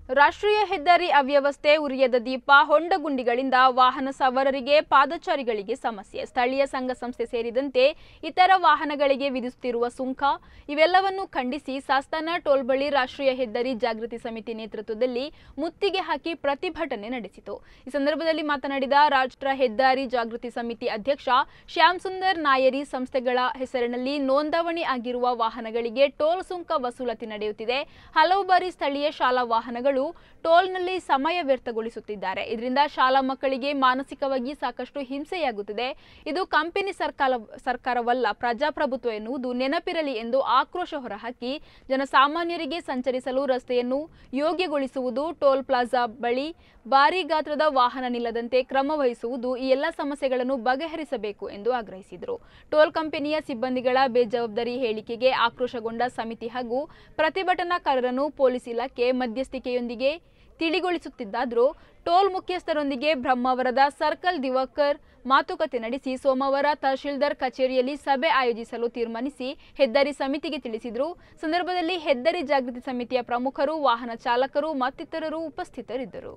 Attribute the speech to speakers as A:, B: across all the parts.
A: ರಾಷ್ಟ್ರೀಯ ಹೆದ್ದಾರಿ ಅವ್ಯವಸ್ಥೆ, ಉರಿಯದ ದೀಪ, ಹೊಂಡಗುಂಡಿಗಳಿಂದ ವಾಹನ ಸವಾರರಿಗೆ, ಪಾದಚಾರಿಗಳಿಗೆ ಸಮಸ್ಯೆ. ಸ್ಥಳೀಯ ಸಂಘ ಸಂಸ್ಥೆ ಸೇರಿದಂತೆ ಇತರ ವಾಹನಗಳಿಗೆ ವಿಧಿಸುತ್ತಿರುವ ಸುಂಕ ಇವೆಲ್ಲವನ್ನು ಖಂಡಿಸಿ ಸಾಸ್ತಾನ ಟೋಲ್ ಬಳಿ ರಾಷ್ಟ್ರೀಯ ಹೆದ್ದಾರಿ ಜಾಗೃತಿ ಸಮಿತಿ ನೇತೃತ್ವದಲ್ಲಿ ಮುತ್ತಿಗೆ ಹಾಕಿ ಪ್ರತಿಭಟನೆ ನಡೆಸಿತು. ಈ ಸಂದರ್ಭದಲ್ಲಿ ಮಾತನಾಡಿದ ರಾಷ್ಟ್ರ ಹೆದ್ದಾರಿ ಜಾಗೃತಿ ಸಮಿತಿ ಅಧ್ಯಕ್ಷ ಶ್ಯಾಮ್ ಸುಂದರ್ ನಾಯರಿ, ಸಂಸ್ಥೆಗಳ ಹೆಸರಿನಲ್ಲಿ ನೋಂದಣಿ ಆಗಿರುವ ವಾಹನಗಳಿಗೆ ಟೋಲ್ ಸುಂಕ ವಸೂಲಾತಿ ನಡೆಯುತ್ತಿದೆ. ಹಲವು ಬಾರಿ ಸ್ಥಳೀಯ ಶಾಲಾ ವಾಹನಗಳು ಟೋಲ್ನಲ್ಲಿ ಸಮಯ ವ್ಯರ್ಥಗೊಳಿಸುತ್ತಿದ್ದಾರೆ. ಇದರಿಂದ ಶಾಲಾ ಮಕ್ಕಳಿಗೆ ಮಾನಸಿಕವಾಗಿ ಸಾಕಷ್ಟು ಹಿಂಸೆಯಾಗುತ್ತಿದೆ. ಇದು ಕಂಪನಿ ಸರ್ಕಾರವಲ್ಲ, ಪ್ರಜಾಪ್ರಭುತ್ವ ಎನ್ನುವುದು ನೆನಪಿರಲಿ ಎಂದು ಆಕ್ರೋಶ ಹೊರಹಾಕಿ ಜನಸಾಮಾನ್ಯರಿಗೆ ಸಂಚರಿಸಲು ರಸ್ತೆಯನ್ನು ಯೋಗ್ಯಗೊಳಿಸುವುದು, ಟೋಲ್ ಪ್ಲಾಜಾ ಬಳಿ ಭಾರೀ ಗಾತ್ರದ ವಾಹನ ನಿಲ್ಲದಂತೆ ಕ್ರಮ ವಹಿಸುವುದು, ಈ ಎಲ್ಲ ಸಮಸ್ಯೆಗಳನ್ನು ಬಗೆಹರಿಸಬೇಕು ಎಂದು ಆಗ್ರಹಿಸಿದರು. ಟೋಲ್ ಕಂಪನಿಯ ಸಿಬ್ಬಂದಿಗಳ ಬೇಜವಾಬ್ದಾರಿ ಹೇಳಿಕೆಗೆ ಆಕ್ರೋಶಗೊಂಡ ಸಮಿತಿ ಹಾಗೂ ಪ್ರತಿಭಟನಾಕಾರರನ್ನು ಪೊಲೀಸ್ ಇಲಾಖೆ ಮಧ್ಯಸ್ಥಿಕೆಯೊಂದಿಗೆ ತಿಳಿಗೊಳಿಸುತ್ತಿದ್ದಾದರೂ ಟೋಲ್ ಮುಖ್ಯಸ್ಥರೊಂದಿಗೆ ಬ್ರಹ್ಮಾವರದ ಸರ್ಕಲ್ ದಿವಾಕರ್ ಮಾತುಕತೆ ನಡೆಸಿ ಸೋಮವಾರ ತಹಶೀಲ್ದಾರ್ ಕಚೇರಿಯಲ್ಲಿ ಸಭೆ ಆಯೋಜಿಸಲು ತೀರ್ಮಾನಿಸಿ ಹೆದ್ದಾರಿ ಸಮಿತಿಗೆ ತಿಳಿಸಿದರು. ಸಂದರ್ಭದಲ್ಲಿ ಹೆದ್ದಾರಿ ಜಾಗೃತಿ ಸಮಿತಿಯ ಪ್ರಮುಖರು, ವಾಹನ ಚಾಲಕರು ಮತ್ತಿತರರು ಉಪಸ್ಥಿತರಿದ್ದರು.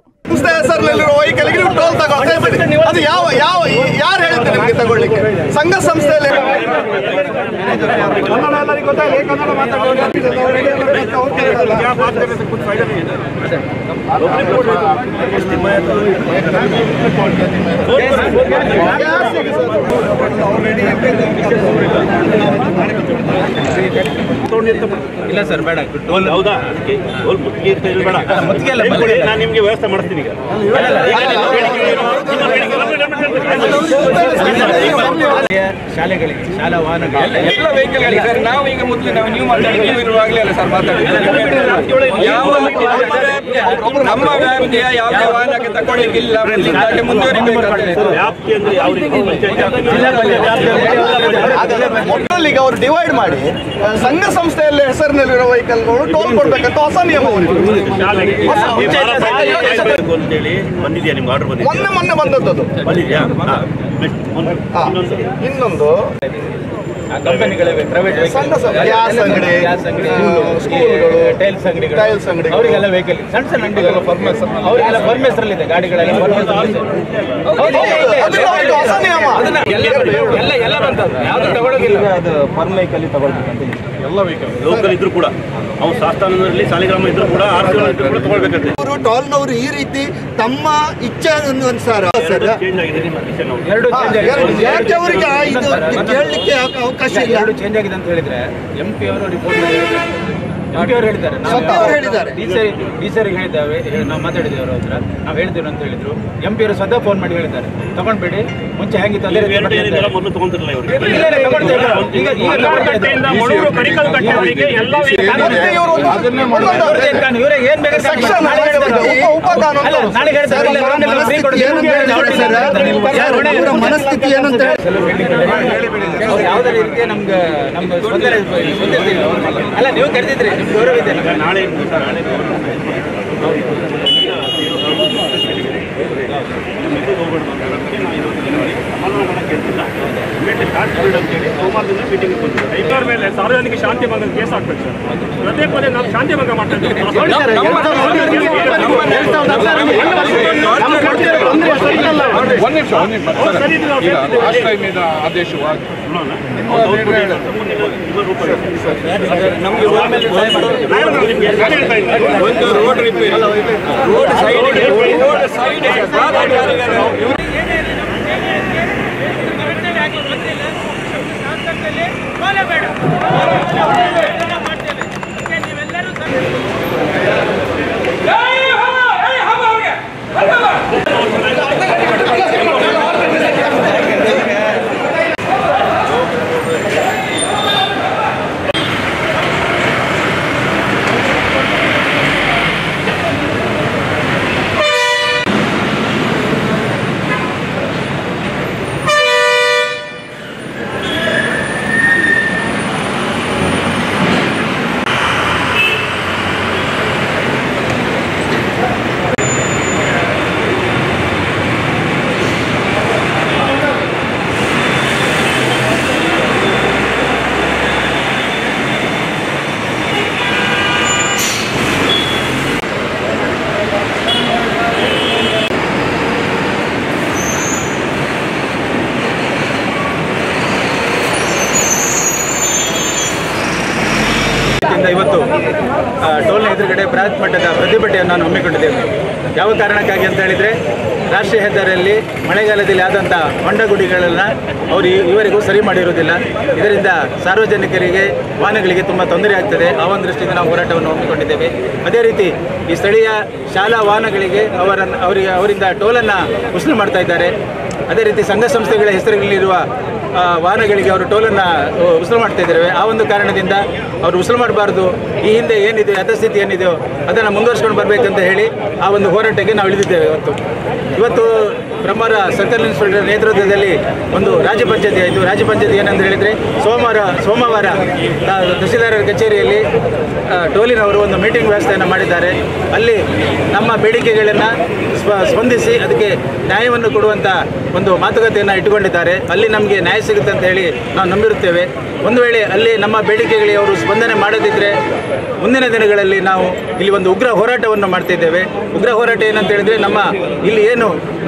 B: ಸಂಘ ಸಂಸ್ಥೆಯಲ್ಲಿ
C: ಇಲ್ಲ ಸರ್, ಬೇಡ ಟೋಲ್. ಹೌದಾ? ಟೋಲ್ ಮುತ್ತಿಗೆ ಬೇಡ, ನಾನು ನಿಮಗೆ ವ್ಯವಸ್ಥೆ ಮಾಡ್ತೀನಿ. ಶಾಲೆಗಳಿಗೆ, ಶಾಲಾ ವಾಹನಗಳು ಎಲ್ಲ ವೆಹಿಕಲ್ ನಾವು ಈಗ ಮೊದಲು ನೀವು ಮಾತಾಡಿರುವಾಗಲೇ ಅಲ್ಲ ಸರ್ ಮಾತಾಡಿದ್ರೆ ನಮ್ಮ ವ್ಯಾಪ್ತಿಯ ಯಾವುದೇ ವಾಹನಕ್ಕೆ ತಗೊಳ್ಳಿಕ್ಕಿಲ್ಲ, ವ್ಯಾಪ್ತಿ ಅಂದ್ರೆ ಯಾವ
B: ಈಗ ಅವರು ಡಿವೈಡ್ ಮಾಡಿ ಸಂಘ ಸಂಸ್ಥೆಯಲ್ಲಿ ಹೆಸರಿನಲ್ಲಿರೋ ವೆಹಿಕಲ್ಗಳು ಟೋಲ್ ಕೊಡ್ಬೇಕಂತ ಹೊಸ ನಿಯಮ
C: ಅಂತೇಳಿ ಬಂದಿದೆಯಾ? ನಿಮ್ಗೆ ಆರ್ಡರ್ ಬಂದಿದೆ?
B: ಮೊನ್ನೆ ಬಂದದ್ದು
C: ಬಂದಿದೆಯಾ?
B: ಇನ್ನೊಂದು
C: ಕಂಪನಿಗಳಿವೆ, ಪ್ರೈವೇಟ್
B: ಗ್ಯಾಸ್ ಅಂಗಡಿ, ಸ್ಕೂಲ್ಗಳು, ಟೈಲ್ಸ್ ಅಂಗಡಿ,
C: ಅವರಿಗೆಲ್ಲ ವೆಹಿಕಲ್, ಸಣ್ಣ ಸಣ್ಣ ಅಂಗಡಿಗಳು ಅವರಿಗೆಲ್ಲ ಪರ್ಮಿಷನ್ ಗಾಡಿಗಳೆಲ್ಲ
B: ಹೊಸ ನಿಯಮ
C: ಎಲ್ಲ ಬಂತದ್ದು, ಯಾವ್ದು ತಗೊಳ್ಳೋಗಿಲ್ಲ. ಅದು ಪರ್ ವೆಹಿಕಲ್ ತಗೊಳ್ಬೇಕಂತ ಎಲ್ಲ ವೆಹಿಕಲ್ ಲೋಕಲ್ ಇದ್ರು ಕೂಡ, ಅವ್ರು ಶಾಸ್ತಾನದಲ್ಲಿ ಸಾಲಿಗ್ರಾಮ ಇದ್ರು ಕೂಡ ತಗೊಳ್ಬೇಕಂತೆ.
B: ಅವರು ಟೋಲ್ನವರು ಈ ರೀತಿ ತಮ್ಮ ಇಚ್ಛೆ ಅನುಸಾರ ಅವರಿಗೆ ಇದು ಕೇಳಲಿಕ್ಕೆ ಅವಕಾಶ ಇಲ್ಲ.
C: ಎರಡು ಚೇಂಜ್ ಆಗಿದೆ ಅಂತ ಹೇಳಿದ್ರೆ MP ಅವರು ರಿಪೋರ್ಟ್ ಹೇಳಿದ್ದಾರೆ. ಡಿ ಸರಿಗೆ ಹೇಳಿದ್ದಾವೆ, ನಾವು ಮಾತಾಡಿದ್ದೇವೆ ಅವ್ರ ಹತ್ರ, ನಾವು ಹೇಳ್ತೇವೆ ಅಂತ ಹೇಳಿದ್ರು. MP ಅವರು ಸ್ವತಃ ಫೋನ್ ಮಾಡಿ ಹೇಳಿದ್ದಾರೆ, ತಗೊಂಡ್ಬೇಡಿ, ಮುಂಚೆ ಹೆಂಗಿತ್ತು ಅದೇ ಮೊದಲು ತಗೊಂತಿರಲ್ಲ ಇವರು. ಇವರೇ ಏನ್
B: ಮನಸ್ಥಿತಿ ಏನಂತ
C: ಯಾವುದೇ ರೀತಿಯ ನಮ್ಗೆ ಅಲ್ಲ, ನೀವು ಕರೆದಿದ್ರಿ, ನಿಮ್ಗೆ ಗೌರವ ಇದೆ. ನಾಳೆ
D: ಮೇಲೆ ಸಾರ್ವಜನಿಕ ಶಾಂತಿ ಭಂಗ ಕೇಸ್ ಹಾಕ್ಬೇಕು ಸರ್. ಪ್ರತಿ ಪದೇ ನಾವು ಶಾಂತಿ ಭಂಗ ಮಾಡ್ತಾ ಇದ್ದೀವಿ.
E: ಆದೇಶವಾಗಿ ರೋಡ್ ರಿಪೇರಿ, ರೋಡ್ ಸೈಡ್
F: ಟೋಲ್ನ ಎದುರುಗಡೆ ಬೃಹತ್ ಮಟ್ಟದ ಪ್ರತಿಭಟನೆಯನ್ನು ನಾವು ಹಮ್ಮಿಕೊಂಡಿದ್ದೇವೆ. ಯಾವ ಕಾರಣಕ್ಕಾಗಿ ಅಂತ ಹೇಳಿದರೆ, ರಾಷ್ಟ್ರೀಯ ಹೆದ್ದಾರಿಯಲ್ಲಿ ಮಳೆಗಾಲದಲ್ಲಿ ಆದಂಥ ಹೊಂಡಗುಡಿಗಳನ್ನು ಅವರು ಇವರಿಗೂ ಸರಿ ಮಾಡಿರುವುದಿಲ್ಲ. ಇದರಿಂದ ಸಾರ್ವಜನಿಕರಿಗೆ, ವಾಹನಗಳಿಗೆ ತುಂಬ ತೊಂದರೆ ಆಗ್ತದೆ. ಆ ಒಂದು ದೃಷ್ಟಿಯಿಂದ ನಾವು ಹೋರಾಟವನ್ನು ಹಮ್ಮಿಕೊಂಡಿದ್ದೇವೆ. ಅದೇ ರೀತಿ ಈ ಸ್ಥಳೀಯ ಶಾಲಾ ವಾಹನಗಳಿಗೆ ಅವರಿಂದ ಟೋಲನ್ನು ವಸೂಲು ಮಾಡ್ತಾ ಇದ್ದಾರೆ. ಅದೇ ರೀತಿ ಸಂಘ ಸಂಸ್ಥೆಗಳ ಹೆಸರುಗಳಲ್ಲಿರುವ ವಾಹನಗಳಿಗೆ ಅವರು ಟೋಲನ್ನು ವಸೂಲು ಮಾಡ್ತಾ ಇದ್ದಾರೆ. ಆ ಒಂದು ಕಾರಣದಿಂದ ಅವರು ವಸೂಲು ಮಾಡಬಾರ್ದು, ಈ ಹಿಂದೆ ಏನಿದೆ ಯಥಾಸ್ಥಿತಿ ಏನಿದೆಯೋ ಅದನ್ನು ಮುಂದುವರಿಸ್ಕೊಂಡು ಬರಬೇಕಂತ ಹೇಳಿ ಆ ಒಂದು ಹೋರಾಟಕ್ಕೆ ನಾವು ಇಳಿದಿದ್ದೇವೆ. ಇವತ್ತು ಬ್ರಹ್ಮರ ಸರ್ಕಲ್ ಇನ್ಸ್ಪೆಕ್ಟರ್ ನೇತೃತ್ವದಲ್ಲಿ ಒಂದು ರಾಜ್ಯ ಪಂಚಾಯತಿ ಆಯಿತು. ರಾಜ್ಯ ಪಂಚಾಯತಿ ಏನಂತ ಹೇಳಿದರೆ, ಸೋಮವಾರ ತಹಸೀಲ್ದಾರರ ಕಚೇರಿಯಲ್ಲಿ ಟೋಲಿನವರು ಒಂದು ಮೀಟಿಂಗ್ ವ್ಯವಸ್ಥೆಯನ್ನು ಮಾಡಿದ್ದಾರೆ. ಅಲ್ಲಿ ನಮ್ಮ ಬೇಡಿಕೆಗಳನ್ನು ಸ್ಪಂದಿಸಿ ಅದಕ್ಕೆ ನ್ಯಾಯವನ್ನು ಕೊಡುವಂಥ ಒಂದು ಮಾತುಕತೆಯನ್ನು ಇಟ್ಟುಕೊಂಡಿದ್ದಾರೆ. ಅಲ್ಲಿ ನಮಗೆ ನ್ಯಾಯ ಸಿಗುತ್ತೆ ಅಂತ ಹೇಳಿ ನಾವು ನಂಬಿರುತ್ತೇವೆ. ಒಂದು ವೇಳೆ ಅಲ್ಲಿ ನಮ್ಮ ಬೇಡಿಕೆಗಳಿಗೆ ಅವರು ಸ್ಪಂದನೆ ಮಾಡದಿದ್ದರೆ ಮುಂದಿನ ದಿನಗಳಲ್ಲಿ ನಾವು ಇಲ್ಲಿ ಒಂದು ಉಗ್ರ ಹೋರಾಟವನ್ನು ಮಾಡ್ತಿದ್ದೇವೆ. ಉಗ್ರ ಹೋರಾಟ ಏನಂತ ಹೇಳಿದರೆ, ಇಲ್ಲಿ ಏನು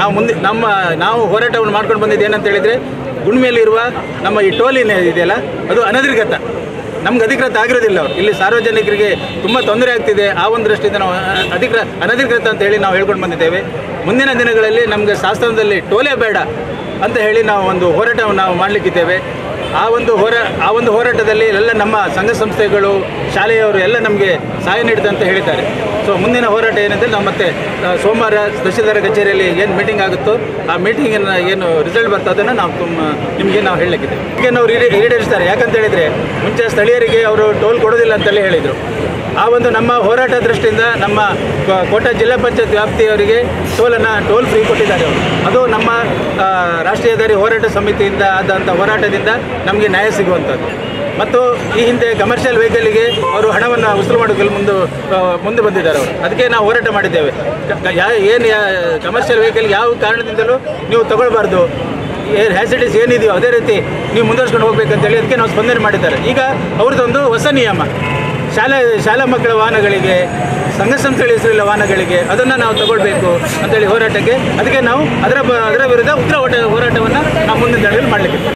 F: ನಾವು ಹೋರಾಟವನ್ನು ಮಾಡ್ಕೊಂಡು ಬಂದಿದ್ದು ಏನಂತ ಹೇಳಿದರೆ, ಗುಣ್ಮೆಯಲ್ಲಿರುವ ನಮ್ಮ ಈ ಟೋಲಿನ ಇದೆಯಲ್ಲ ಅದು ಅನಧಿಕೃತ, ನಮ್ಗೆ ಅಧಿಕೃತ ಆಗಿರೋದಿಲ್ಲ. ಇಲ್ಲಿ ಸಾರ್ವಜನಿಕರಿಗೆ ತುಂಬ ತೊಂದರೆ ಆಗ್ತಿದೆ. ಆ ಒಂದು ದೃಷ್ಟಿಯಿಂದ ನಾವು ಅನಧಿಕೃತ ಅಂತ ಹೇಳಿ ನಾವು ಹೇಳ್ಕೊಂಡು ಬಂದಿದ್ದೇವೆ. ಮುಂದಿನ ದಿನಗಳಲ್ಲಿ ನಮಗೆ ಶಾಸನದಲ್ಲಿ ಟೋಲೇ ಬೇಡ ಅಂತ ಹೇಳಿ ನಾವು ಒಂದು ಹೋರಾಟವನ್ನು ನಾವು ಮಾಡಲಿಕ್ಕಿದ್ದೇವೆ. ಆ ಒಂದು ಹೋರಾಟದಲ್ಲಿ ಎಲ್ಲ ನಮ್ಮ ಸಂಘ ಸಂಸ್ಥೆಗಳು, ಶಾಲೆಯವರು ಎಲ್ಲ ನಮಗೆ ಸಹಾಯ ನೀಡಿದೆ ಅಂತ ಹೇಳಿದ್ದಾರೆ. ಸೊ ಮುಂದಿನ ಹೋರಾಟ ಏನಂದರೆ, ನಾವು ಮತ್ತೆ ಸೋಮವಾರ ತಹಸೀಲ್ದಾರ ಕಚೇರಿಯಲ್ಲಿ ಏನು ಮೀಟಿಂಗ್ ಆಗುತ್ತೋ ಆ ಮೀಟಿಂಗಿನ ಏನು ರಿಸಲ್ಟ್ ಬರ್ತೋ ಅದನ್ನು ನಿಮಗೆ ನಾವು ಹೇಳಲಿಕ್ಕಿದೆ. ಈಗ ನಾವು ಈಡೇರಿಸ್ತಾರೆ. ಯಾಕಂತ ಹೇಳಿದರೆ, ಮುಂಚೆ ಸ್ಥಳೀಯರಿಗೆ ಅವರು ಟೋಲ್ ಕೊಡೋದಿಲ್ಲ ಅಂತಲೇ ಹೇಳಿದರು. ಆ ಒಂದು ನಮ್ಮ ಹೋರಾಟ ದೃಷ್ಟಿಯಿಂದ ನಮ್ಮ ಕೋಟ ಜಿಲ್ಲಾ ಪಂಚಾಯತ್ ವ್ಯಾಪ್ತಿಯವರಿಗೆ ಟೋಲ್ ಫ್ರೀ ಕೊಟ್ಟಿದ್ದಾರೆ ಅವರು. ಅದು ನಮ್ಮ ರಾಷ್ಟ್ರೀಯ ಹೆದ್ದಾರಿ ಹೋರಾಟ ಸಮಿತಿಯಿಂದ ಆದಂಥ ಹೋರಾಟದಿಂದ ನಮಗೆ ನ್ಯಾಯ ಸಿಗುವಂಥದ್ದು. ಮತ್ತು ಈ ಹಿಂದೆ ಕಮರ್ಷಿಯಲ್ ವೆಹಿಕಲ್ಗೆ ಅವರು ಹಣವನ್ನು ವಸೂಲು ಮಾಡೋದ್ರಲ್ಲಿ ಮುಂದೆ ಬಂದಿದ್ದಾರೆ ಅವರು. ಅದಕ್ಕೆ ನಾವು ಹೋರಾಟ ಮಾಡಿದ್ದೇವೆ. ಏನು ಕಮರ್ಷಿಯಲ್ ವೆಹಿಕಲ್ಗೆ ಯಾವ ಕಾರಣದಿಂದಲೂ ನೀವು ತಗೊಳ್ಬಾರ್ದು, ಹ್ಯಾಸಿಡಿಸ್ ಏನಿದೆಯೋ ಅದೇ ರೀತಿ ನೀವು ಮುಂದುವರ್ಸ್ಕೊಂಡು ಹೋಗ್ಬೇಕಂತೇಳಿ ಅದಕ್ಕೆ ನಾವು ಸ್ಪಂದನೆ ಮಾಡಿದ್ದಾರೆ. ಈಗ ಅವ್ರದ್ದೊಂದು ಹೊಸ ನಿಯಮ, ಶಾಲಾ ಮಕ್ಕಳ ವಾಹನಗಳಿಗೆ, ಸಂಘ ಸಂಸ್ಥೆಗಳ ಹೆಸರಿಲ್ಲ ವಾಹನಗಳಿಗೆ ಅದನ್ನು ನಾವು ತಗೊಳ್ಬೇಕು ಅಂತೇಳಿ ಹೋರಾಟಕ್ಕೆ, ಅದಕ್ಕೆ ನಾವು ಅದರ ವಿರುದ್ಧ ಉಗ್ರ ಹೋರಾಟವನ್ನು ನಾವು ಮುಂದಿನ ದಿನಗಳಲ್ಲಿ ಮಾಡಲಿಕ್ಕೆ